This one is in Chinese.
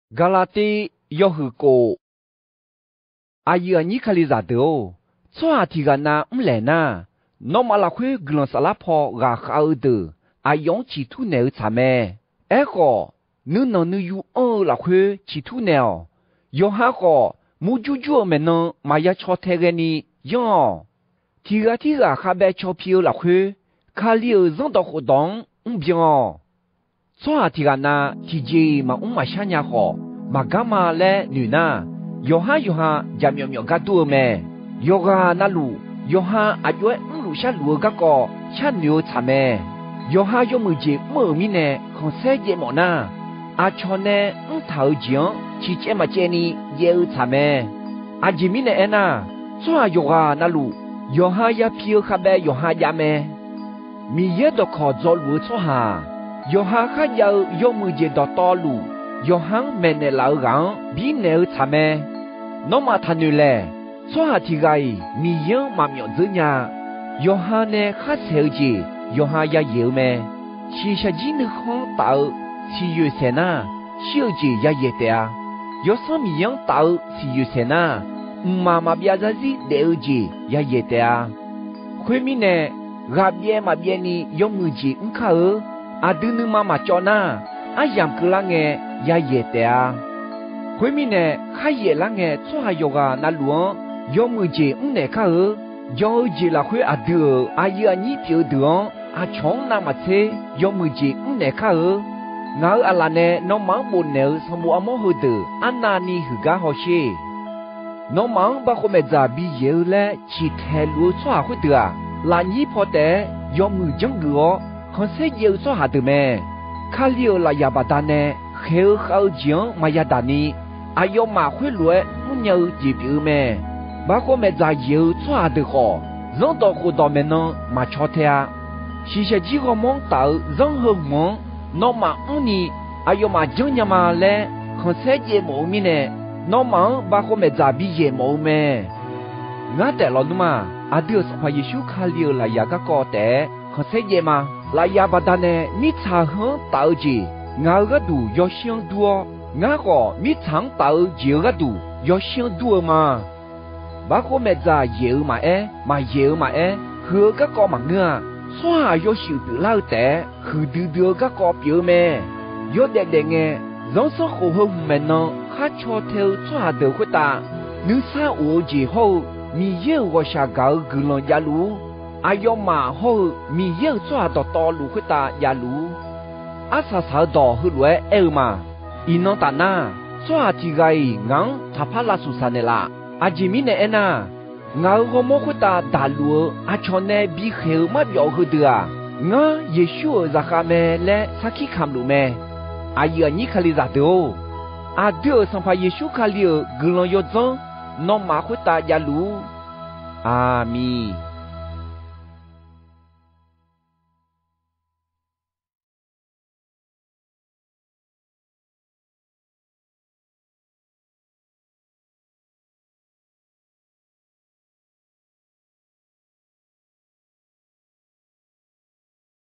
嘎拉蒂要和过，阿姨啊，你看里咋的哦？做阿提个那唔来呐？那么拉会格朗萨拉坡嘎好的，阿用起土呢查咩？哎个，你有拉会起土呢？有哈个，木就没能买呀炒太个呢？哟，提个哈白钞票拉会，卡里有人到活动唔变哦。做阿提个那，提姐嘛嘛想呀好，嘛干嘛嘞女呐？有哈家喵个多咩？有个那路。有哈阿约路下路个个吃牛茶咩？有哈有么子么咪呢？和世界么呢？阿乔呢？头前去接嘛接你有茶咩？阿吉咪呢？那做有个那路有哈也票下边有哈也咩？咪也都靠做路做哈？有哈还有么子到道路？有哈没呢老人比牛茶咩？那么他女嘞？做下提个米样嘛苗子呀，有哈呢哈手机，有哈也有咩？其实今日看到是有些呐，手机也有的啊。有什么样到是有些呐？妈妈别在这手机也有的啊。后面呢，阿别嘛别呢有么子看阿对你妈妈叫呐，阿样个啷个也有的啊。后面呢，还有啷个做下有个那路。有么子呢？看有子啦会阿得阿姨你就得阿穷那么车有么子呢？看我阿拉呢，农忙不呢，什么阿么好的，安那你去干好些？农忙把后面咋比有嘞？去太路做会得啊？那你跑得有么讲个？可是有做下的咩？看了那亚巴达呢，好讲嘛亚达呢？阿有马会来不牛几表咩？把我们在有做的好，人到活到没能嘛瞧的啊。其实几个忙到任何忙，那么你还有嘛经验嘛嘞？和世界毛面呢？那么把我们在比也毛咩？我得了嘛，阿丢是怕耶稣看了来呀个高的和世界嘛，来呀把他呢，你查很到级，我个度要想多，我个你尝到就个度要想多嘛。把我们在有嘛有嘛和个个嘛啊，所有小表老的和丢个个表咩，有的人人生活好没能，还瞧头抓的回答，你啥我之后，你有我下高个人家路，阿要马后，你有抓到道路回答呀路，阿啥到后来嘛，伊能打那抓几个人他怕拉苏山的啦。阿吉米呢？那我么会打大路？阿乔呢？比后嘛表后的啊？我也许在下面来啥去看路没？阿姨你看里咋的哦？阿丢上怕也许看里个人要走，那马会打呀路？阿弥。